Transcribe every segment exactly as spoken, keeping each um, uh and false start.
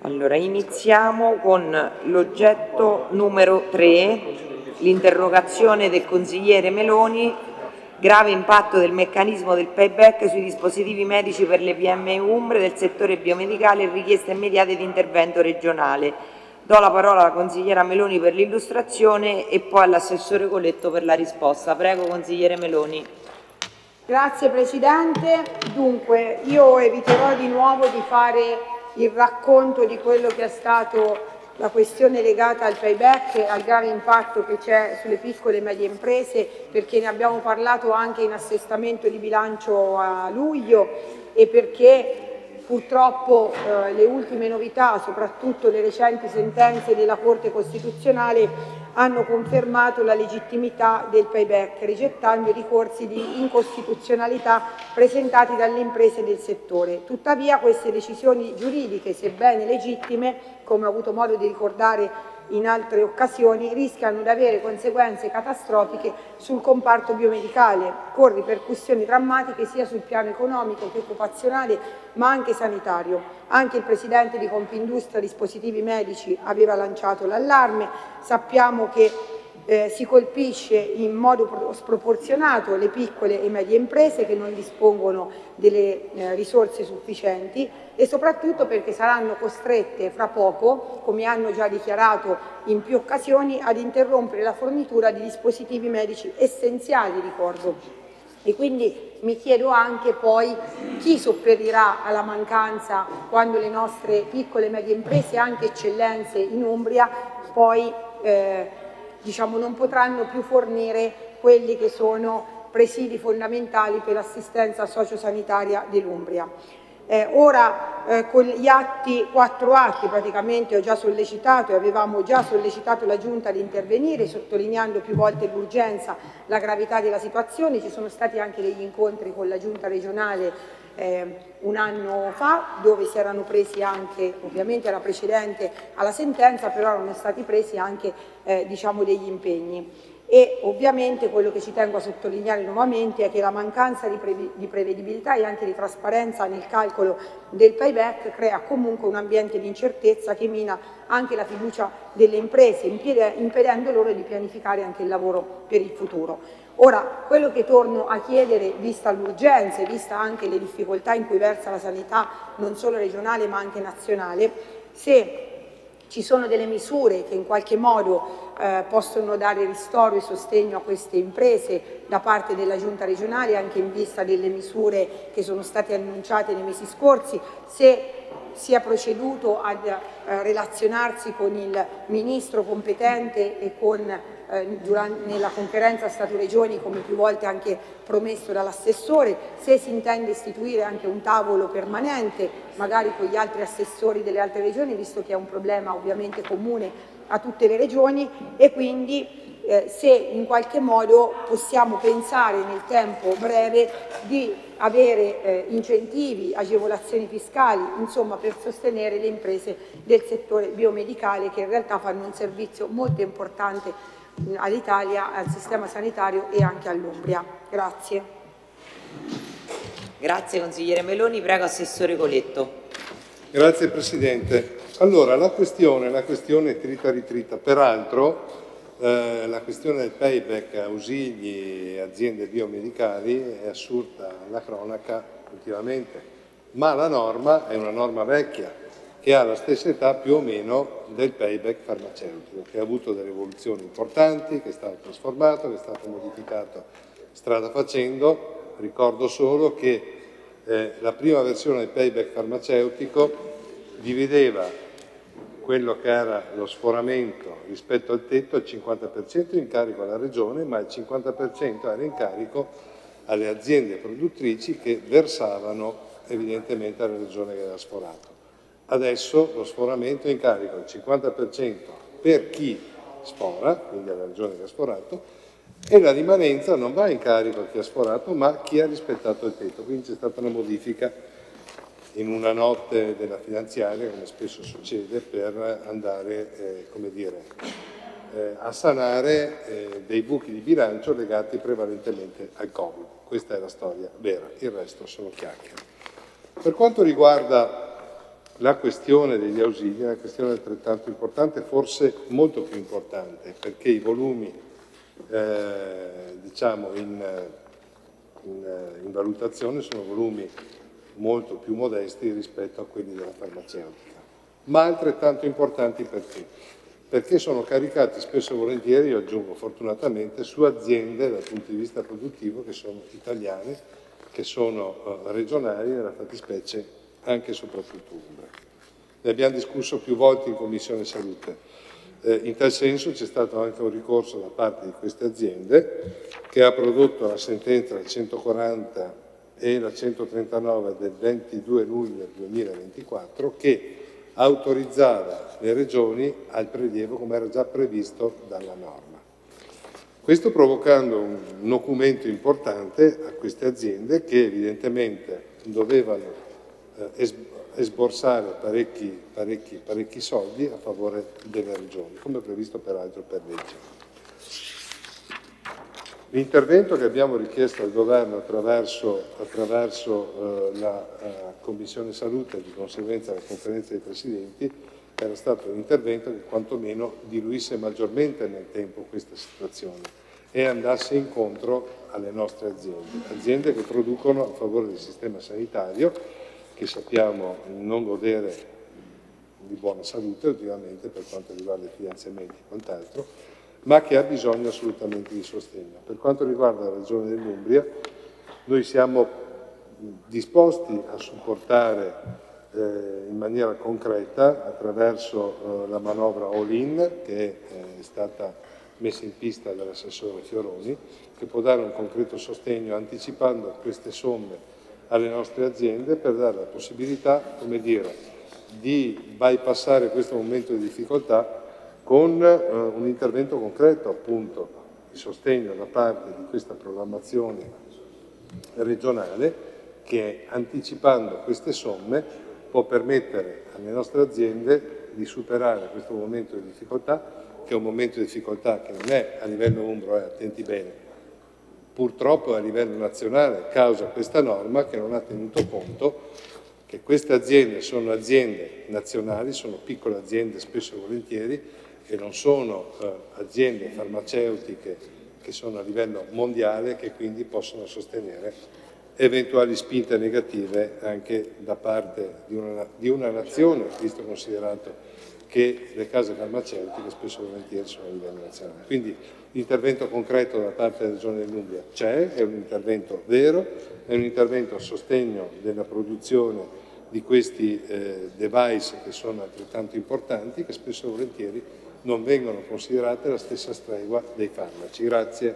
Allora, iniziamo con l'oggetto numero tre, l'interrogazione del consigliere Meloni, grave impatto del meccanismo del payback sui dispositivi medici per le P M I Umbre del settore biomedicale e richieste immediate di intervento regionale. Do la parola alla consigliera Meloni per l'illustrazione e poi all'assessore Coletto per la risposta. Prego, consigliere Meloni. Grazie Presidente. Dunque, io eviterò di nuovo di fare il racconto di quello che è stato la questione legata al payback e al grave impatto che c'è sulle piccole e medie imprese, perché ne abbiamo parlato anche in assestamento di bilancio a luglio e perché purtroppo eh, le ultime novità, soprattutto le recenti sentenze della Corte Costituzionale, hanno confermato la legittimità del payback, rigettando i ricorsi di incostituzionalità presentati dalle imprese del settore. Tuttavia queste decisioni giuridiche, sebbene legittime, come ho avuto modo di ricordare in altre occasioni, rischiano di avere conseguenze catastrofiche sul comparto biomedicale, con ripercussioni drammatiche sia sul piano economico che occupazionale, ma anche sanitario. Anche il Presidente di Confindustria Dispositivi Medici aveva lanciato l'allarme. Sappiamo che eh, si colpisce in modo sproporzionato le piccole e medie imprese che non dispongono delle eh, risorse sufficienti e soprattutto perché saranno costrette fra poco, come hanno già dichiarato in più occasioni, ad interrompere la fornitura di dispositivi medici essenziali, ricordo. E quindi mi chiedo anche poi chi sopperirà alla mancanza quando le nostre piccole e medie imprese, anche eccellenze in Umbria, poi eh, diciamo, non potranno più fornire quelli che sono presidi fondamentali per l'assistenza sociosanitaria dell'Umbria. Eh, ora eh, con gli atti, quattro atti praticamente ho già sollecitato e avevamo già sollecitato la Giunta di intervenire sottolineando più volte l'urgenza, la gravità della situazione. Ci sono stati anche degli incontri con la Giunta regionale eh, un anno fa dove si erano presi anche, ovviamente era precedente alla sentenza, però erano stati presi anche eh, diciamo degli impegni. E ovviamente quello che ci tengo a sottolineare nuovamente è che la mancanza di, pre di prevedibilità e anche di trasparenza nel calcolo del payback crea comunque un ambiente di incertezza che mina anche la fiducia delle imprese, impedendo loro di pianificare anche il lavoro per il futuro. Ora, quello che torno a chiedere, vista l'urgenza e vista anche le difficoltà in cui versa la sanità non solo regionale ma anche nazionale, se ci sono delle misure che in qualche modo eh, possono dare ristoro e sostegno a queste imprese da parte della Giunta regionale, anche in vista delle misure che sono state annunciate nei mesi scorsi, se si è proceduto a eh, relazionarsi con il Ministro competente e con, eh, durante, nella conferenza Stato-Regioni, come più volte anche promesso dall'assessore, se si intende istituire anche un tavolo permanente, magari con gli altri assessori delle altre regioni, visto che è un problema ovviamente comune a tutte le regioni, e quindi eh, se in qualche modo possiamo pensare nel tempo breve di avere eh, incentivi, agevolazioni fiscali, insomma per sostenere le imprese del settore biomedicale che in realtà fanno un servizio molto importante all'Italia, al sistema sanitario e anche all'Umbria. Grazie. Grazie consigliere Meloni, prego assessore Coletto. Grazie Presidente. Allora, la questione, la questione trita ritrita, peraltro eh, la questione del payback ausili e aziende biomedicali è assurda alla cronaca ultimamente, ma la norma è una norma vecchia che ha la stessa età più o meno del payback farmaceutico, che ha avuto delle evoluzioni importanti, che è stato trasformato, che è stato modificato strada facendo. Ricordo solo che eh, la prima versione del payback farmaceutico divideva quello che era lo sforamento rispetto al tetto, il cinquanta per cento in carico alla Regione, ma il cinquanta per cento era in carico alle aziende produttrici che versavano evidentemente alla Regione che aveva sforato. Adesso lo sforamento è in carico il cinquanta per cento per chi sfora, quindi alla Regione che ha sforato, e la rimanenza non va in carico a chi ha sforato, ma a chi ha rispettato il tetto. Quindi c'è stata una modifica in una notte della finanziaria, come spesso succede, per andare eh, come dire, eh, a sanare eh, dei buchi di bilancio legati prevalentemente al Covid. Questa è la storia vera, il resto sono chiacchiere. Per quanto riguarda la questione degli ausili è una questione altrettanto importante, forse molto più importante, perché i volumi eh, diciamo in, in, in valutazione sono volumi molto più modesti rispetto a quelli della farmaceutica, ma altrettanto importanti perché? Perché sono caricati spesso e volentieri, io aggiungo fortunatamente, su aziende dal punto di vista produttivo che sono italiane, che sono uh, regionali, nella fattispecie anche e soprattutto Umbra. Ne abbiamo discusso più volte in Commissione Salute. Eh, in tal senso c'è stato anche un ricorso da parte di queste aziende che ha prodotto la sentenza del centoquaranta e la centotrentanove del ventidue luglio duemilaventiquattro che autorizzava le regioni al prelievo come era già previsto dalla norma. Questo provocando un nocumento importante a queste aziende che evidentemente dovevano eh, esborsare parecchi, parecchi, parecchi soldi a favore delle regioni, come previsto peraltro per legge. L'intervento che abbiamo richiesto al Governo attraverso, attraverso eh, la eh, Commissione Salute e di conseguenza la Conferenza dei Presidenti era stato un intervento che quantomeno diluisse maggiormente nel tempo questa situazione e andasse incontro alle nostre aziende, aziende che producono a favore del sistema sanitario, che sappiamo non godere di buona salute ultimamente per quanto riguarda i finanziamenti e quant'altro, ma che ha bisogno assolutamente di sostegno. Per quanto riguarda la Regione dell'Umbria, noi siamo disposti a supportare eh, in maniera concreta attraverso eh, la manovra all-in che eh, è stata messa in pista dall'assessore Fioroni, che può dare un concreto sostegno anticipando queste somme alle nostre aziende per dare la possibilità, come dire, di bypassare questo momento di difficoltà con eh, un intervento concreto, appunto, di sostegno da parte di questa programmazione regionale che, anticipando queste somme, può permettere alle nostre aziende di superare questo momento di difficoltà, che è un momento di difficoltà che non è a livello umbro, eh, attenti bene, purtroppo a livello nazionale causa questa norma che non ha tenuto conto che queste aziende sono aziende nazionali, sono piccole aziende spesso e volentieri e non sono eh, aziende farmaceutiche che sono a livello mondiale, che quindi possono sostenere eventuali spinte negative anche da parte di una, di una nazione, visto considerato che le case farmaceutiche spesso e volentieri sono a livello nazionale. Quindi l'intervento concreto da parte della Regione dell'Umbria c'è, è un intervento vero, è un intervento a sostegno della produzione di questi eh, device che sono altrettanto importanti, che spesso e volentieri non vengono considerate alla stessa stregua dei farmaci. Grazie.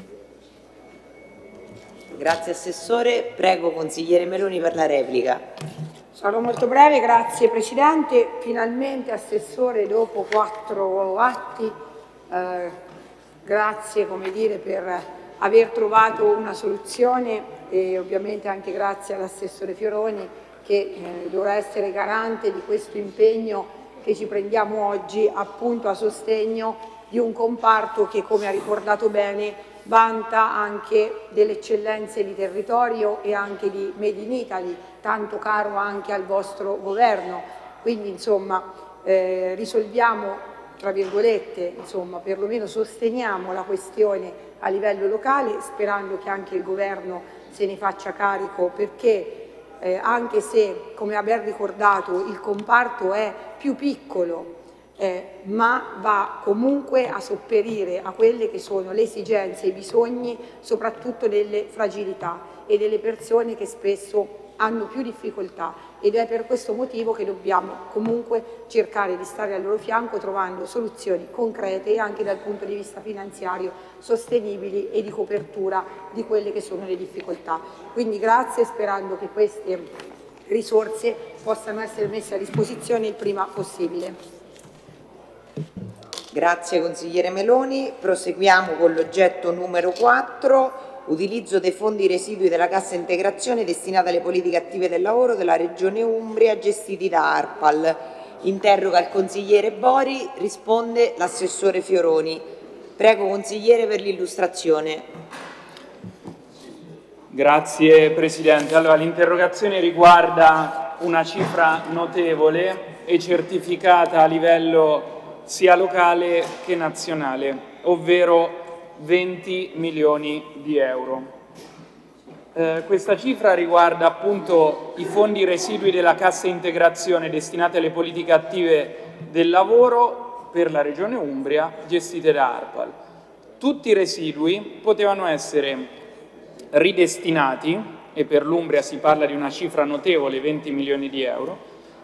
Grazie Assessore. Prego Consigliere Meloni per la replica. Sarò molto breve, grazie Presidente. Finalmente Assessore, dopo quattro atti, eh, grazie come dire, per aver trovato una soluzione e ovviamente anche grazie all'Assessore Fioroni che eh, dovrà essere garante di questo impegno che ci prendiamo oggi appunto a sostegno di un comparto che, come ha ricordato bene, vanta anche delle eccellenze di territorio e anche di Made in Italy, tanto caro anche al vostro governo. Quindi insomma eh, risolviamo, tra virgolette, insomma perlomeno sosteniamo la questione a livello locale, sperando che anche il governo se ne faccia carico, perché eh, anche se, come abbiamo ricordato, il comparto è più piccolo, Eh, ma va comunque a sopperire a quelle che sono le esigenze e i bisogni soprattutto delle fragilità e delle persone che spesso hanno più difficoltà, ed è per questo motivo che dobbiamo comunque cercare di stare al loro fianco trovando soluzioni concrete e anche dal punto di vista finanziario sostenibili e di copertura di quelle che sono le difficoltà. Quindi grazie, sperando che queste risorse possano essere messe a disposizione il prima possibile. Grazie Consigliere Meloni. Proseguiamo con l'oggetto numero quattro, utilizzo dei fondi residui della cassa integrazione destinata alle politiche attive del lavoro della Regione Umbria gestiti da ARPAL. Interroga il Consigliere Bori, risponde l'Assessore Fioroni. Prego Consigliere per l'illustrazione. Grazie Presidente. Allora, l'interrogazione riguarda una cifra notevole e certificata a livello sia locale che nazionale, ovvero venti milioni di euro. Eh, questa cifra riguarda appunto i fondi residui della cassa integrazione destinati alle politiche attive del lavoro per la Regione Umbria, gestite da ARPAL. Tutti i residui potevano essere ridestinati, e per l'Umbria si parla di una cifra notevole, venti milioni di euro,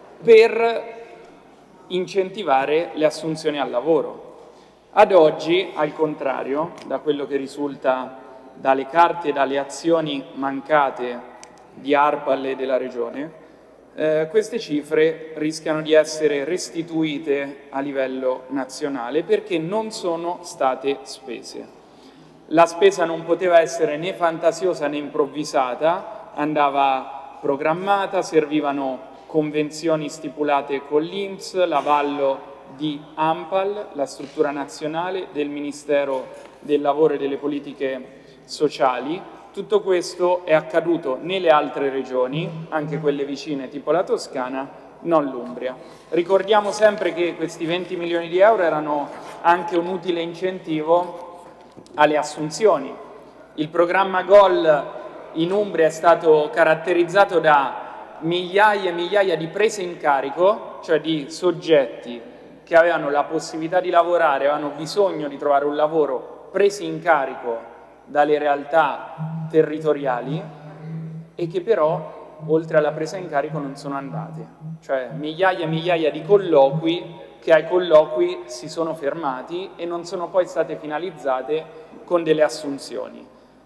per incentivare le assunzioni al lavoro. Ad oggi, al contrario, da quello che risulta dalle carte e dalle azioni mancate di ARPAL e della Regione, eh, queste cifre rischiano di essere restituite a livello nazionale perché non sono state spese. La spesa non poteva essere né fantasiosa né improvvisata, andava programmata, servivano convenzioni stipulate con l'I N P S, l'avallo di ANPAL, la struttura nazionale, del Ministero del Lavoro e delle Politiche Sociali. Tutto questo è accaduto nelle altre regioni, anche quelle vicine tipo la Toscana, non l'Umbria. Ricordiamo sempre che questi venti milioni di euro erano anche un utile incentivo alle assunzioni. Il programma GOL in Umbria è stato caratterizzato da migliaia e migliaia di prese in carico, cioè di soggetti che avevano la possibilità di lavorare, avevano bisogno di trovare un lavoro, presi in carico dalle realtà territoriali e che però, oltre alla presa in carico, non sono andate. Cioè migliaia e migliaia di colloqui che ai colloqui si sono fermati e non sono poi state finalizzate con delle assunzioni.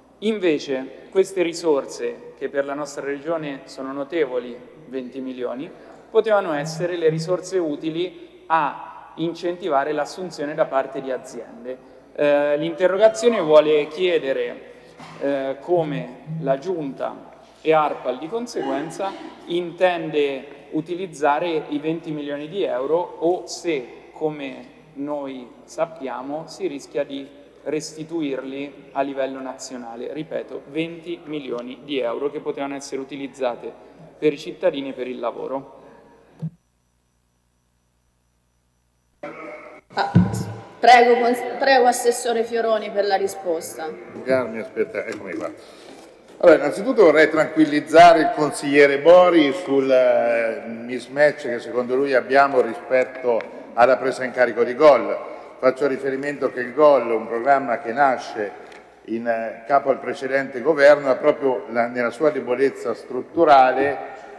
Invece queste risorse, che per la nostra regione sono notevoli, venti milioni, potevano essere le risorse utili a incentivare l'assunzione da parte di aziende. Eh, l'interrogazione vuole chiedere eh, come la Giunta e ARPAL di conseguenza intende utilizzare i venti milioni di euro o se, come noi sappiamo, si rischia di restituirli a livello nazionale. Ripeto, venti milioni di euro che potevano essere utilizzate per i cittadini e per il lavoro. Ah, prego, prego, Assessore Fioroni per la risposta. Mi aspetta, eccomi qua. Allora, innanzitutto vorrei tranquillizzare il consigliere Bori sul uh, mismatch che secondo lui abbiamo rispetto alla presa in carico di GOL. Faccio riferimento che il GOL, un programma che nasce in uh, capo al precedente governo, ha proprio la, nella sua debolezza strutturale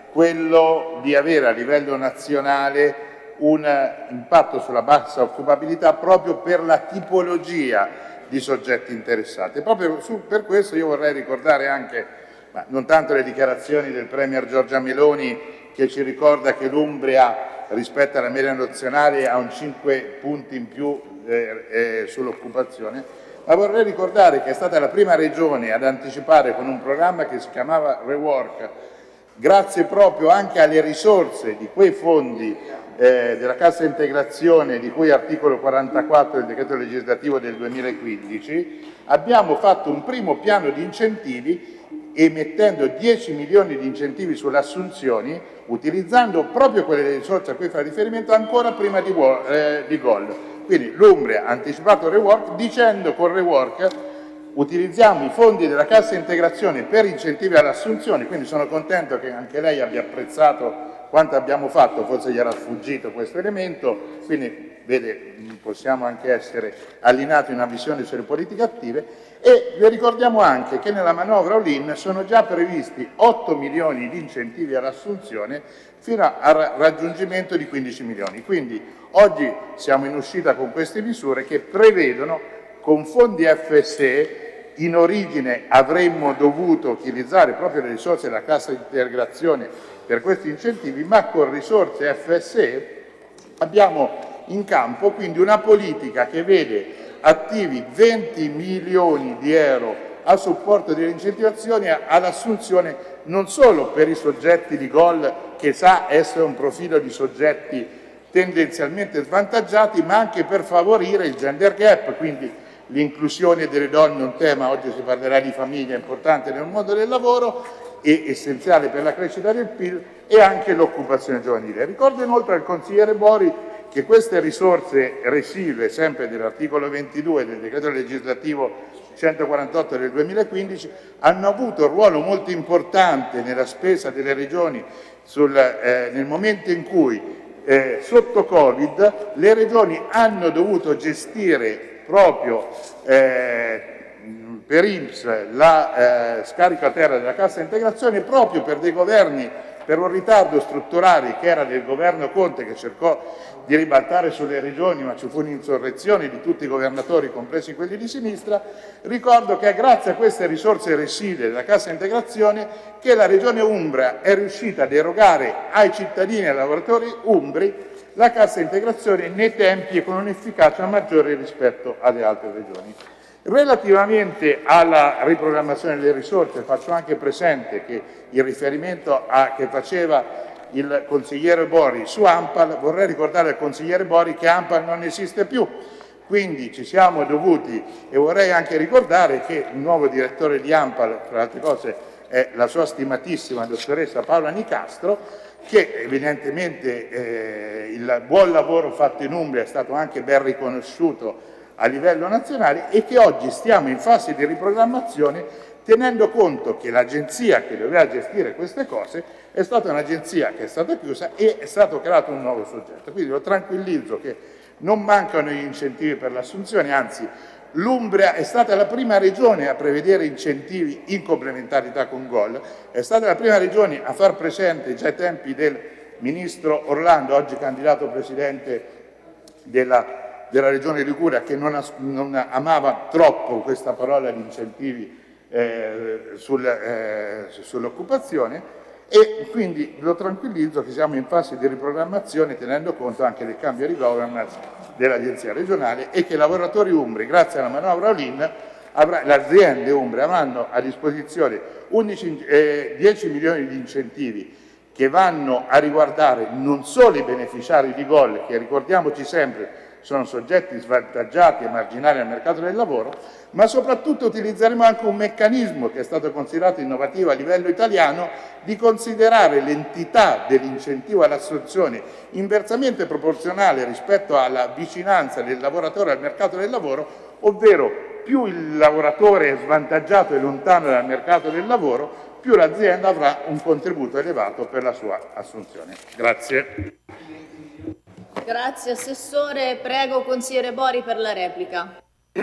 quello di avere a livello nazionale un uh, impatto sulla bassa occupabilità proprio per la tipologia di soggetti interessati. Proprio su, per questo io vorrei ricordare anche, ma non tanto le dichiarazioni del Premier Giorgia Meloni che ci ricorda che l'Umbria rispetto alla media nazionale ha un cinque punti in più eh, eh, sull'occupazione, ma vorrei ricordare che è stata la prima regione ad anticipare con un programma che si chiamava Rework, grazie proprio anche alle risorse di quei fondi Eh, della cassa integrazione di cui articolo quarantaquattro del decreto legislativo del duemilaquindici, abbiamo fatto un primo piano di incentivi emettendo dieci milioni di incentivi sulle assunzioni, utilizzando proprio quelle risorse a cui fa riferimento ancora prima di, eh, di GOL. Quindi l'Umbria ha anticipato il Rework dicendo con Rework utilizziamo i fondi della cassa integrazione per incentivi alle assunzioni, quindi sono contento che anche lei abbia apprezzato quanto abbiamo fatto, forse gli era sfuggito questo elemento, quindi vede, possiamo anche essere allineati in una visione sulle politiche attive e vi ricordiamo anche che nella manovra all-in sono già previsti otto milioni di incentivi all'assunzione fino al raggiungimento di quindici milioni. Quindi oggi siamo in uscita con queste misure che prevedono con fondi F S E. In origine avremmo dovuto utilizzare proprio le risorse della cassa di integrazione per questi incentivi, ma con risorse F S E abbiamo in campo quindi una politica che vede attivi venti milioni di euro a supporto delle incentivazioni all'assunzione non solo per i soggetti di GOL che sa essere un profilo di soggetti tendenzialmente svantaggiati, ma anche per favorire il gender gap, quindi l'inclusione delle donne, un tema, oggi si parlerà di famiglia, importante nel mondo del lavoro, e essenziale per la crescita del P I L e anche l'occupazione giovanile. Ricordo inoltre al consigliere Bori che queste risorse residue, sempre dell'articolo ventidue del decreto legislativo centoquarantotto del duemilaquindici, hanno avuto un ruolo molto importante nella spesa delle regioni sul, eh, nel momento in cui eh, sotto Covid le regioni hanno dovuto gestire proprio eh, per I N P S la eh, scarico a terra della cassa integrazione proprio per dei governi, per un ritardo strutturale che era del governo Conte, che cercò di ribaltare sulle regioni, ma ci fu un'insurrezione di tutti i governatori, compresi quelli di sinistra. Ricordo che è grazie a queste risorse residue della cassa integrazione che la regione Umbria è riuscita ad erogare ai cittadini e ai lavoratori umbri la cassa integrazione nei tempi e con un'efficacia maggiore rispetto alle altre regioni. Relativamente alla riprogrammazione delle risorse, faccio anche presente che il riferimento a, che faceva il consigliere Bori su ANPAL, vorrei ricordare al consigliere Bori che ANPAL non esiste più, quindi ci siamo dovuti, e vorrei anche ricordare che il nuovo direttore di ANPAL, tra le altre cose, è la sua stimatissima dottoressa Paola Nicastro, che evidentemente eh, il buon lavoro fatto in Umbria è stato anche ben riconosciuto a livello nazionale e che oggi stiamo in fase di riprogrammazione, tenendo conto che l'agenzia che doveva gestire queste cose è stata un'agenzia che è stata chiusa e è stato creato un nuovo soggetto. Quindi lo tranquillizzo che non mancano gli incentivi per l'assunzione, anzi l'Umbria è stata la prima regione a prevedere incentivi in complementarità con Gol, è stata la prima regione a far presente già ai tempi del ministro Orlando, oggi candidato presidente della della Regione Liguria, che non, non amava troppo questa parola di incentivi eh, sul, eh, sull'occupazione, e quindi lo tranquillizzo che siamo in fase di riprogrammazione tenendo conto anche del cambio di governance dell'agenzia regionale e che i lavoratori umbri, grazie alla manovra All-in, le aziende umbre avranno a disposizione undici, eh, dieci milioni di incentivi che vanno a riguardare non solo i beneficiari di Gol, che ricordiamoci sempre sono soggetti svantaggiati e marginali al mercato del lavoro, ma soprattutto utilizzeremo anche un meccanismo che è stato considerato innovativo a livello italiano di considerare l'entità dell'incentivo all'assunzione inversamente proporzionale rispetto alla vicinanza del lavoratore al mercato del lavoro, ovvero più il lavoratore è svantaggiato e lontano dal mercato del lavoro, più l'azienda avrà un contributo elevato per la sua assunzione. Grazie. Grazie Assessore, prego consigliere Bori per la replica.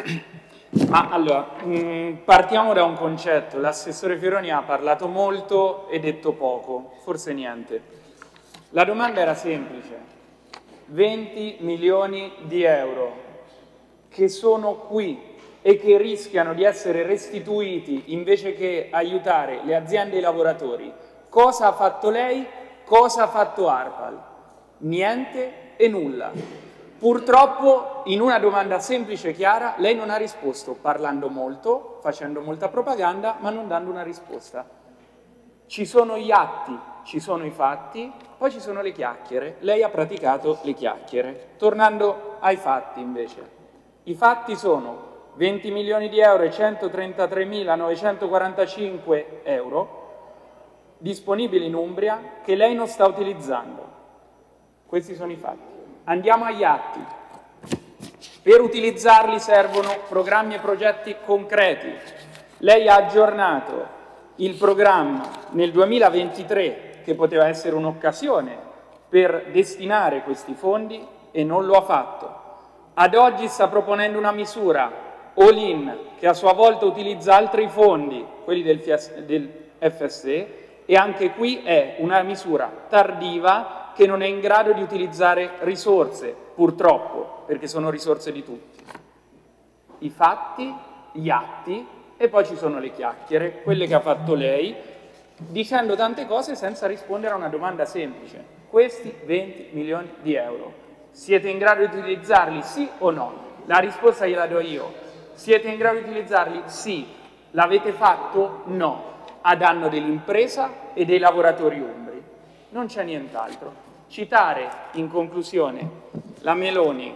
Ma allora, mh, partiamo da un concetto. L'assessore Fioroni ha parlato molto e detto poco, forse niente. La domanda era semplice: venti milioni di euro che sono qui e che rischiano di essere restituiti invece che aiutare le aziende e i lavoratori. Cosa ha fatto lei? Cosa ha fatto ARPAL? Niente e nulla. Purtroppo, in una domanda semplice e chiara, lei non ha risposto, parlando molto, facendo molta propaganda, ma non dando una risposta. Ci sono gli atti, ci sono i fatti, poi ci sono le chiacchiere. Lei ha praticato le chiacchiere. Tornando ai fatti, invece. I fatti sono venti milioni di euro e centotrentatremilanovecentoquarantacinque euro disponibili in Umbria che lei non sta utilizzando. Questi sono i fatti. Andiamo agli atti. Per utilizzarli servono programmi e progetti concreti. Lei ha aggiornato il programma nel duemilaventitré, che poteva essere un'occasione per destinare questi fondi, e non lo ha fatto. Ad oggi sta proponendo una misura all-in che a sua volta utilizza altri fondi, quelli del, del F S E, e anche qui è una misura tardiva che non è in grado di utilizzare risorse, purtroppo, perché sono risorse di tutti. I fatti, gli atti, e poi ci sono le chiacchiere, quelle che ha fatto lei, dicendo tante cose senza rispondere a una domanda semplice. Questi venti milioni di euro, siete in grado di utilizzarli sì o no? La risposta gliela do io. Siete in grado di utilizzarli? Sì. L'avete fatto? No. A danno dell'impresa e dei lavoratori umbri. Non c'è nient'altro. Citare in conclusione la Meloni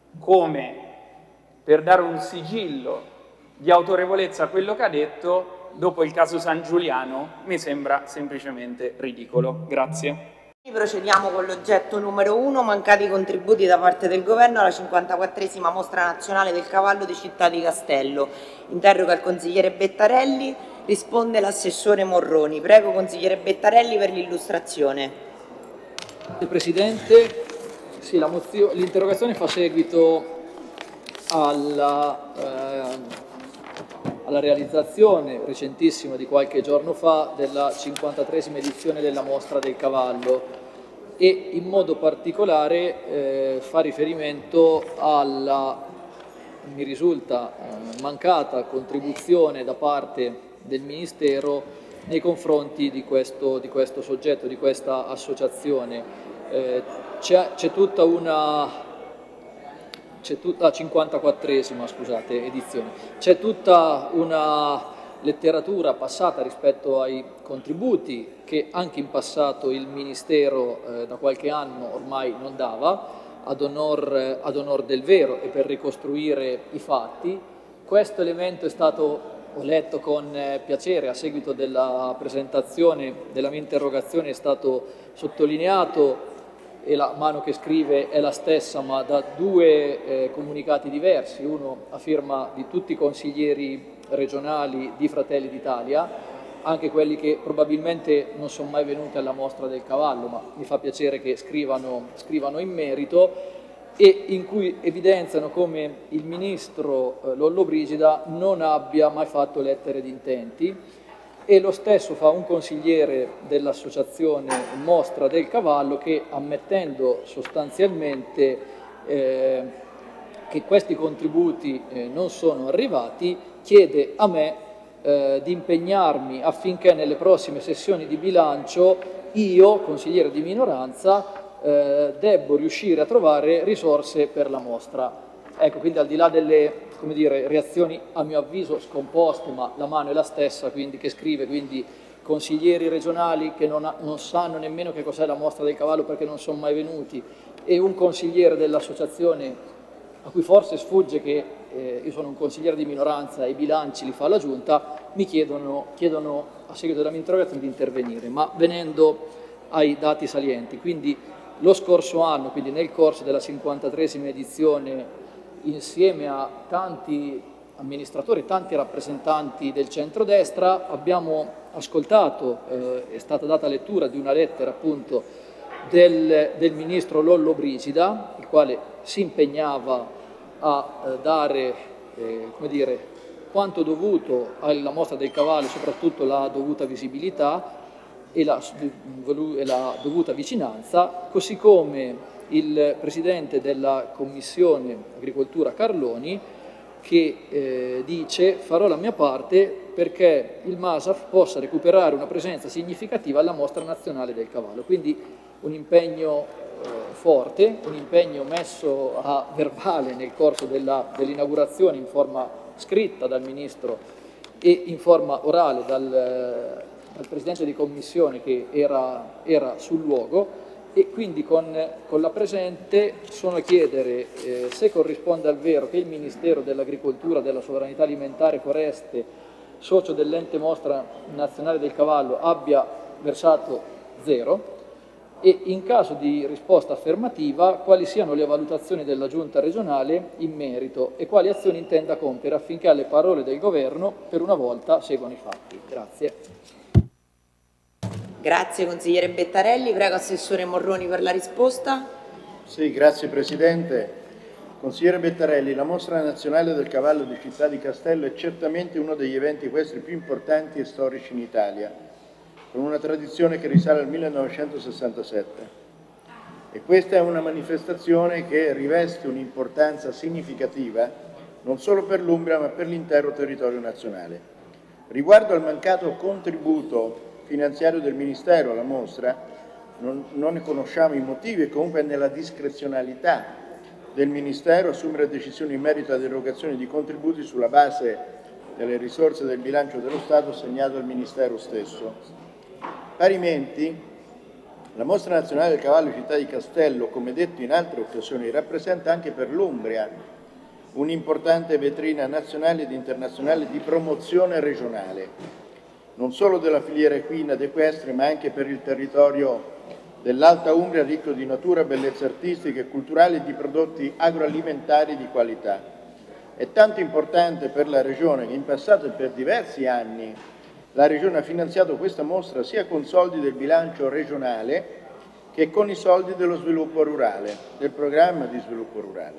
come per dare un sigillo di autorevolezza a quello che ha detto dopo il caso San Giuliano, mi sembra semplicemente ridicolo. Grazie. Procediamo con l'oggetto numero uno, mancati contributi da parte del Governo alla cinquantaquattresima Mostra Nazionale del Cavallo di Città di Castello. Interroga il consigliere Bettarelli, risponde l'assessore Morroni. Prego consigliere Bettarelli per l'illustrazione. Grazie Presidente, sì, l'interrogazione fa seguito alla, eh, alla realizzazione recentissima di qualche giorno fa della cinquantatreesima edizione della Mostra del Cavallo e in modo particolare eh, fa riferimento alla, mi risulta, eh, mancata contribuzione da parte del Ministero nei confronti di questo, di questo soggetto, di questa associazione. Eh, c'è tutta una... c'è tutta la cinquantaquattresima scusate, edizione, c'è tutta una letteratura passata rispetto ai contributi che anche in passato il Ministero eh, da qualche anno ormai non dava, ad onor, ad onor del vero e per ricostruire i fatti. Questo elemento è stato, ho letto con eh, piacere, a seguito della presentazione della mia interrogazione è stato sottolineato, e la mano che scrive è la stessa ma da due eh, comunicati diversi, uno a firma di tutti i consiglieri regionali di Fratelli d'Italia, anche quelli che probabilmente non sono mai venuti alla Mostra del Cavallo, ma mi fa piacere che scrivano, scrivano in merito, e in cui evidenziano come il ministro eh, Lollobrigida non abbia mai fatto lettere di intenti, e lo stesso fa un consigliere dell'associazione Mostra del Cavallo che, ammettendo sostanzialmente eh, che questi contributi eh, non sono arrivati, chiede a me eh, di impegnarmi affinché nelle prossime sessioni di bilancio io, consigliere di minoranza, eh, debbo riuscire a trovare risorse per la mostra. Ecco, quindi al di là delle, come dire, reazioni a mio avviso scomposte, ma la mano è la stessa, quindi che scrive, quindi consiglieri regionali che non, ha, non sanno nemmeno che cos'è la Mostra del Cavallo perché non sono mai venuti, e un consigliere dell'associazione a cui forse sfugge che eh, io sono un consigliere di minoranza e i bilanci li fa la Giunta, mi chiedono, chiedono a seguito della mia interrogazione di intervenire. Ma venendo ai dati salienti, quindi lo scorso anno, quindi nel corso della cinquantatreesima edizione, insieme a tanti amministratori, tanti rappresentanti del centrodestra, abbiamo ascoltato, eh, è stata data lettura di una lettera appunto del, del ministro Lollobrigida, il quale si impegnava a eh, dare eh, come dire, quanto dovuto alla Mostra del Cavallo, soprattutto la dovuta visibilità e la, e la dovuta vicinanza, così come il Presidente della Commissione Agricoltura Carloni, che eh, dice: farò la mia parte perché il MASAF possa recuperare una presenza significativa alla Mostra Nazionale del Cavallo. Quindi un impegno eh, forte, un impegno messo a verbale nel corso dell'inaugurazione in forma scritta dal Ministro e in forma orale dal, dal Presidente di Commissione che era, era sul luogo. E quindi con, con la presente sono a chiedere eh, se corrisponde al vero che il Ministero dell'Agricoltura, della Sovranità Alimentare e Foreste, socio dell'ente Mostra Nazionale del Cavallo, abbia versato zero, e in caso di risposta affermativa quali siano le valutazioni della Giunta regionale in merito e quali azioni intenda compiere affinché alle parole del Governo per una volta seguano i fatti. Grazie. Grazie consigliere Bettarelli. Prego assessore Morroni per la risposta. Sì, grazie Presidente. Consigliere Bettarelli, la Mostra Nazionale del Cavallo di Città di Castello è certamente uno degli eventi equestri più importanti e storici in Italia, con una tradizione che risale al millenovecentosessantasette. E questa è una manifestazione che riveste un'importanza significativa non solo per l'Umbria ma per l'intero territorio nazionale. Riguardo al mancato contributo finanziario del Ministero alla mostra, non, non ne conosciamo i motivi e comunque è nella discrezionalità del Ministero assumere decisioni in merito ad erogazioni di contributi sulla base delle risorse del bilancio dello Stato assegnato al Ministero stesso. Parimenti, la Mostra Nazionale del Cavallo di Città di Castello, come detto in altre occasioni, rappresenta anche per l'Umbria un'importante vetrina nazionale ed internazionale di promozione regionale non solo della filiera equina ed equestre, ma anche per il territorio dell'Alta Umbria, ricco di natura, bellezze artistiche e culturali e di prodotti agroalimentari di qualità. È tanto importante per la Regione che in passato e per diversi anni la Regione ha finanziato questa mostra sia con soldi del bilancio regionale che con i soldi dello sviluppo rurale, del programma di sviluppo rurale.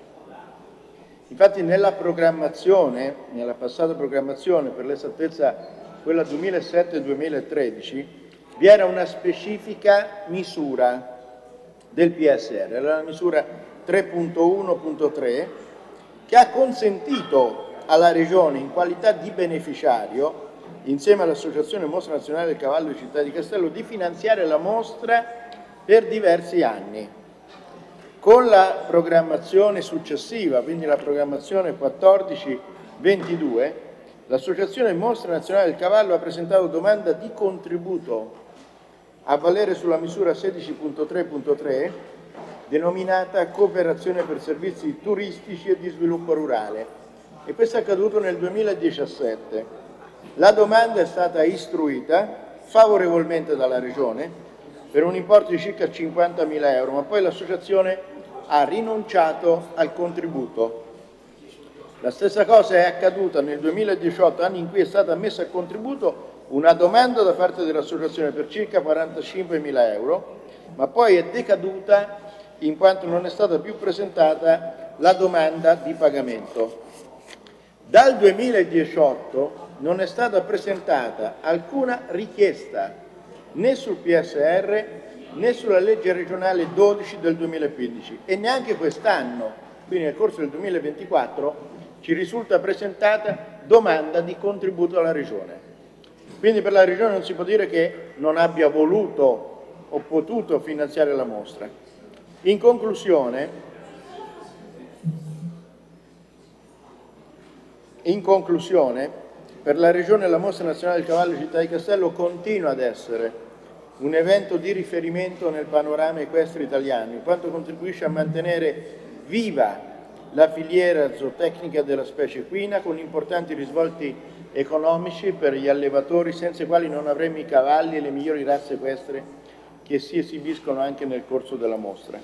Infatti nella programmazione, nella passata programmazione, per l'esattezza quella duemilasette duemilatredici, vi era una specifica misura del P S R, era la misura tre punto uno punto tre, che ha consentito alla Regione, in qualità di beneficiario, insieme all'Associazione Mostra Nazionale del Cavallo di Città di Castello, di finanziare la mostra per diversi anni. Con la programmazione successiva, quindi la programmazione quattordici ventidue, l'Associazione Mostra Nazionale del Cavallo ha presentato domanda di contributo a valere sulla misura sedici punto tre punto tre, denominata Cooperazione per servizi turistici e di sviluppo rurale, e questo è accaduto nel duemiladiciassette. La domanda è stata istruita favorevolmente dalla Regione per un importo di circa cinquantamila euro, ma poi l'associazione ha rinunciato al contributo. La stessa cosa è accaduta nel duemiladiciotto, anno in cui è stata messa a contributo una domanda da parte dell'associazione per circa quarantacinquemila euro, ma poi è decaduta in quanto non è stata più presentata la domanda di pagamento. Dal duemiladiciotto non è stata presentata alcuna richiesta né sul P S R né sulla legge regionale dodici del duemilaquindici e neanche quest'anno, quindi nel corso del duemilaventiquattro, ci risulta presentata domanda di contributo alla Regione. Quindi per la Regione non si può dire che non abbia voluto o potuto finanziare la mostra. In conclusione, in conclusione, per la Regione la Mostra Nazionale del Cavallo di Città di Castello continua ad essere un evento di riferimento nel panorama equestre italiano, in quanto contribuisce a mantenere viva la filiera zootecnica della specie equina con importanti risvolti economici per gli allevatori, senza i quali non avremmo i cavalli e le migliori razze equestre che si esibiscono anche nel corso della mostra.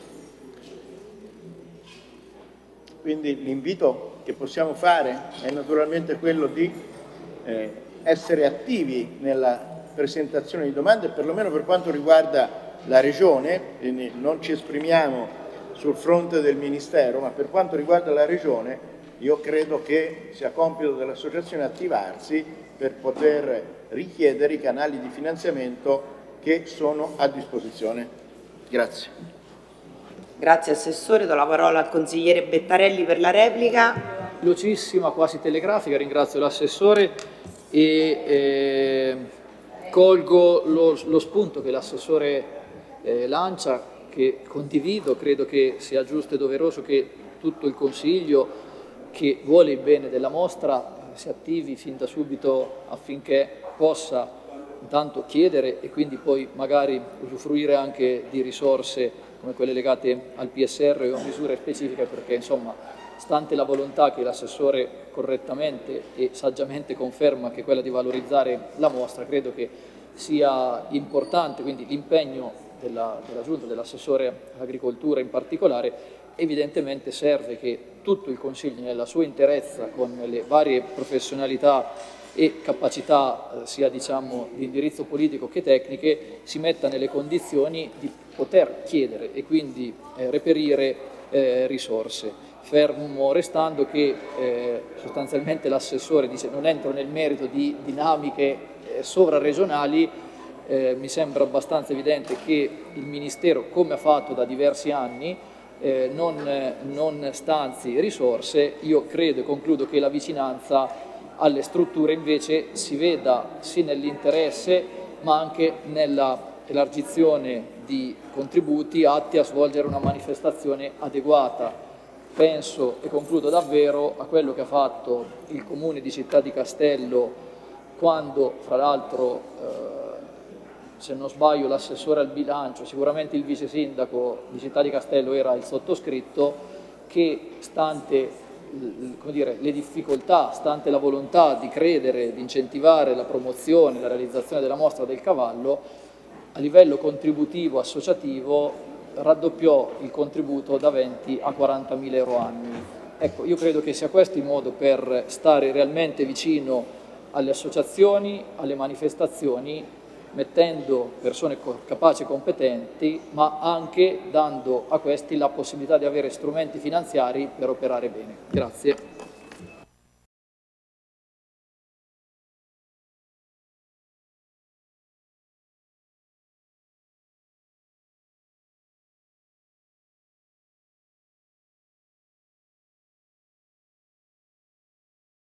Quindi l'invito che possiamo fare è naturalmente quello di eh, essere attivi nella presentazione di domande, perlomeno per quanto riguarda la Regione, quindi non ci esprimiamo sul fronte del Ministero, ma per quanto riguarda la Regione io credo che sia compito dell'associazione attivarsi per poter richiedere i canali di finanziamento che sono a disposizione. Grazie. Grazie Assessore, do la parola al consigliere Bettarelli per la replica. Velocissima, quasi telegrafica, ringrazio l'Assessore e eh, colgo lo, lo spunto che l'Assessore eh, lancia, che condivido. Credo che sia giusto e doveroso che tutto il Consiglio che vuole il bene della mostra si attivi fin da subito affinché possa intanto chiedere e quindi poi magari usufruire anche di risorse come quelle legate al P S R o a misure specifiche, perché insomma, stante la volontà che l'Assessore correttamente e saggiamente conferma, che è quella di valorizzare la mostra, credo che sia importante quindi l'impegno della, della Giunta, dell'Assessore all'Agricoltura in particolare. Evidentemente serve che tutto il Consiglio nella sua interezza, con le varie professionalità e capacità eh, sia diciamo di indirizzo politico che tecniche, si metta nelle condizioni di poter chiedere e quindi eh, reperire eh, risorse, fermo restando che eh, sostanzialmente l'assessore dice non entro nel merito di dinamiche eh, sovraregionali. Eh, mi sembra abbastanza evidente che il Ministero, come ha fatto da diversi anni, eh, non, eh, non stanzi risorse. Io credo e concludo che la vicinanza alle strutture invece si veda sì nell'interesse ma anche nella elargizione di contributi atti a svolgere una manifestazione adeguata. Penso, e concludo davvero, a quello che ha fatto il Comune di Città di Castello quando, fra l'altro, eh, se non sbaglio, l'assessore al bilancio, sicuramente il vice sindaco di Città di Castello era il sottoscritto, che stante come dire, le difficoltà, stante la volontà di credere, di incentivare la promozione, la realizzazione della mostra del cavallo, a livello contributivo associativo raddoppiò il contributo da venti a quarantamila euro annui. Ecco, io credo che sia questo il modo per stare realmente vicino alle associazioni, alle manifestazioni, mettendo persone capaci e competenti, ma anche dando a questi la possibilità di avere strumenti finanziari per operare bene. Grazie.